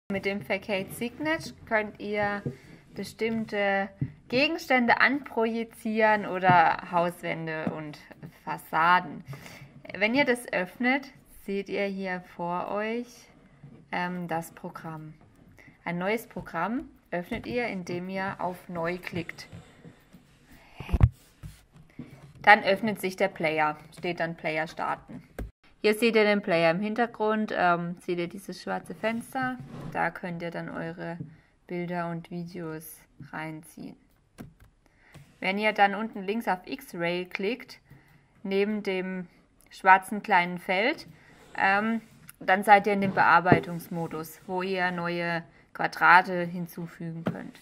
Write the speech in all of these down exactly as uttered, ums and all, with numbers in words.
Mit dem Facade Signet könnt ihr bestimmte Gegenstände anprojizieren oder Hauswände und Fassaden. Wenn ihr das öffnet, seht ihr hier vor euch ähm, das Programm. Ein neues Programm öffnet ihr, indem ihr auf Neu klickt. Dann öffnet sich der Player, steht dann Player starten. Hier seht ihr den Player im Hintergrund, ähm, seht ihr dieses schwarze Fenster, da könnt ihr dann eure Bilder und Videos reinziehen. Wenn ihr dann unten links auf X-Ray klickt, neben dem schwarzen kleinen Feld, ähm, dann seid ihr in dem Bearbeitungsmodus, wo ihr neue Quadrate hinzufügen könnt.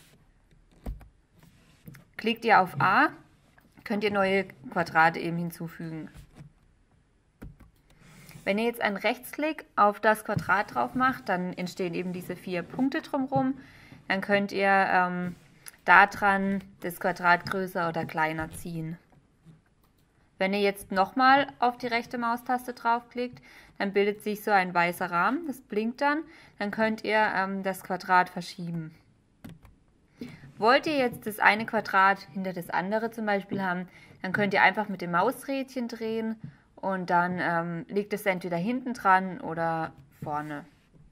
Klickt ihr auf A, könnt ihr neue Quadrate eben hinzufügen. Wenn ihr jetzt einen Rechtsklick auf das Quadrat drauf macht, dann entstehen eben diese vier Punkte drumherum. Dann könnt ihr ähm, daran das Quadrat größer oder kleiner ziehen. Wenn ihr jetzt nochmal auf die rechte Maustaste draufklickt, dann bildet sich so ein weißer Rahmen, das blinkt dann. Dann könnt ihr ähm, das Quadrat verschieben. Wollt ihr jetzt das eine Quadrat hinter das andere zum Beispiel haben, dann könnt ihr einfach mit dem Mausrädchen drehen und dann ähm, liegt es entweder hinten dran oder vorne.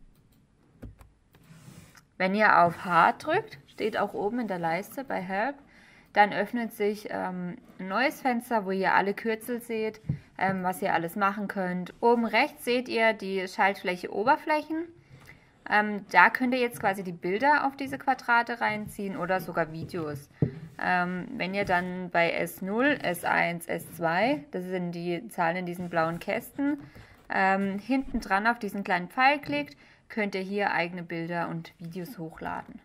Wenn ihr auf H drückt, steht auch oben in der Leiste bei Help, dann öffnet sich ähm, ein neues Fenster, wo ihr alle Kürzel seht, ähm, was ihr alles machen könnt. Oben rechts seht ihr die Schaltfläche Oberflächen. Ähm, da könnt ihr jetzt quasi die Bilder auf diese Quadrate reinziehen oder sogar Videos. Ähm, wenn ihr dann bei S null, S eins, S zwei, das sind die Zahlen in diesen blauen Kästen, ähm, hinten dran auf diesen kleinen Pfeil klickt, könnt ihr hier eigene Bilder und Videos hochladen.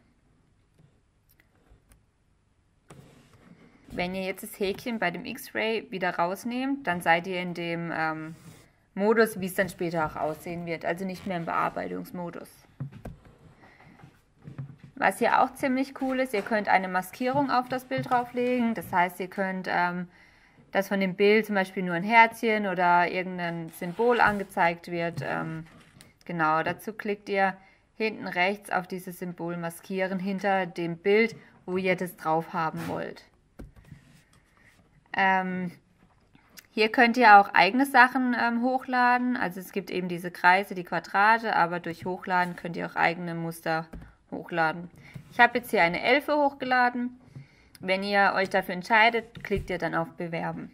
Wenn ihr jetzt das Häkchen bei dem X-Ray wieder rausnehmt, dann seid ihr in dem ähm, Modus, wie es dann später auch aussehen wird, also nicht mehr im Bearbeitungsmodus. Was hier auch ziemlich cool ist, ihr könnt eine Maskierung auf das Bild drauflegen. Das heißt, ihr könnt, ähm, dass von dem Bild zum Beispiel nur ein Herzchen oder irgendein Symbol angezeigt wird. Ähm, genau, dazu klickt ihr hinten rechts auf dieses Symbol Maskieren hinter dem Bild, wo ihr das drauf haben wollt. Ähm, hier könnt ihr auch eigene Sachen ähm, hochladen. Also es gibt eben diese Kreise, die Quadrate, aber durch Hochladen könnt ihr auch eigene Muster hochladen. Ich habe jetzt hier eine Elfe hochgeladen. Wenn ihr euch dafür entscheidet, klickt ihr dann auf Bewerben.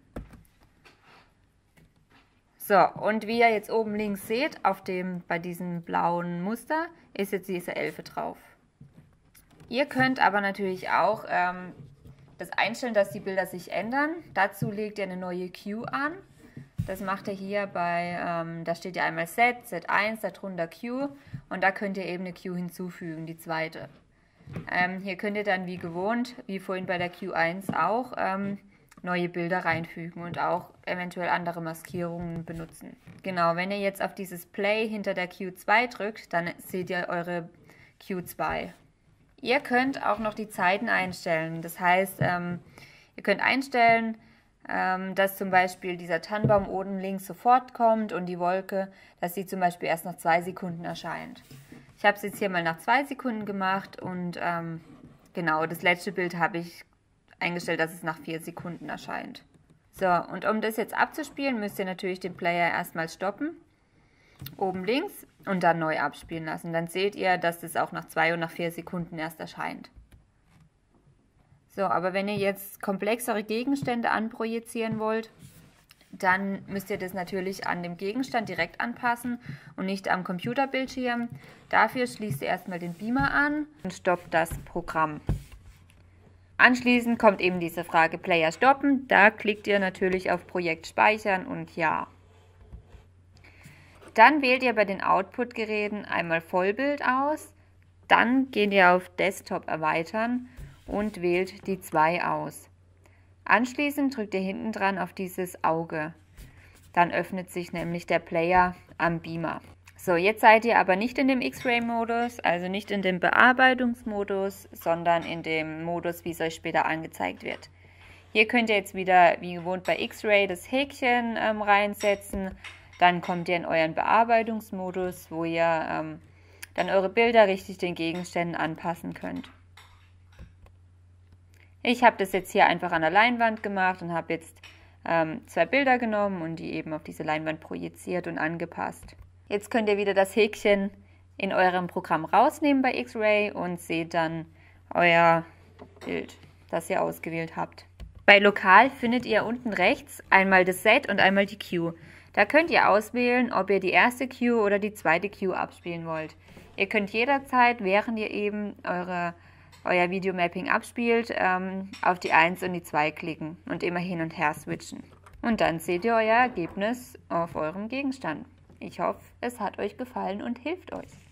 So, und wie ihr jetzt oben links seht, auf dem, bei diesem blauen Muster, ist jetzt diese Elfe drauf. Ihr könnt aber natürlich auch ähm, das einstellen, dass die Bilder sich ändern. Dazu legt ihr eine neue Queue an. Das macht ihr hier bei, ähm, da steht ja einmal Set, Set eins, darunter Queue und da könnt ihr eben eine Queue hinzufügen, die zweite. Ähm, hier könnt ihr dann wie gewohnt, wie vorhin bei der Queue eins auch, ähm, neue Bilder reinfügen und auch eventuell andere Maskierungen benutzen. Genau, wenn ihr jetzt auf dieses Play hinter der Queue zwei drückt, dann seht ihr eure Queue zwei. Ihr könnt auch noch die Zeiten einstellen, das heißt, ähm, ihr könnt einstellen, dass zum Beispiel dieser Tannenbaum oben links sofort kommt und die Wolke, dass sie zum Beispiel erst nach zwei Sekunden erscheint. Ich habe es jetzt hier mal nach zwei Sekunden gemacht und ähm, genau, das letzte Bild habe ich eingestellt, dass es nach vier Sekunden erscheint. So, und um das jetzt abzuspielen, müsst ihr natürlich den Player erstmal stoppen, oben links und dann neu abspielen lassen. Dann seht ihr, dass das auch nach zwei und nach vier Sekunden erst erscheint. So, aber wenn ihr jetzt komplexere Gegenstände anprojizieren wollt, dann müsst ihr das natürlich an dem Gegenstand direkt anpassen und nicht am Computerbildschirm. Dafür schließt ihr erstmal den Beamer an und stoppt das Programm. Anschließend kommt eben diese Frage Player stoppen. Da klickt ihr natürlich auf Projekt speichern und ja. Dann wählt ihr bei den Output-Geräten einmal Vollbild aus. Dann geht ihr auf Desktop erweitern und wählt die zwei aus. Anschließend drückt ihr hinten dran auf dieses Auge. Dann öffnet sich nämlich der Player am Beamer. So, jetzt seid ihr aber nicht in dem X-Ray-Modus, also nicht in dem Bearbeitungsmodus, sondern in dem Modus, wie es euch später angezeigt wird. Hier könnt ihr jetzt wieder, wie gewohnt bei X-Ray, das Häkchen ähm, reinsetzen. Dann kommt ihr in euren Bearbeitungsmodus, wo ihr ähm, dann eure Bilder richtig den Gegenständen anpassen könnt. Ich habe das jetzt hier einfach an der Leinwand gemacht und habe jetzt ähm, zwei Bilder genommen und die eben auf diese Leinwand projiziert und angepasst. Jetzt könnt ihr wieder das Häkchen in eurem Programm rausnehmen bei X-Ray und seht dann euer Bild, das ihr ausgewählt habt. Bei Lokal findet ihr unten rechts einmal das Set und einmal die Cue. Da könnt ihr auswählen, ob ihr die erste Cue oder die zweite Cue abspielen wollt. Ihr könnt jederzeit, während ihr eben eure, euer Videomapping abspielt, ähm, auf die eins und die zwei klicken und immer hin und her switchen. Und dann seht ihr euer Ergebnis auf eurem Gegenstand. Ich hoffe, es hat euch gefallen und hilft euch.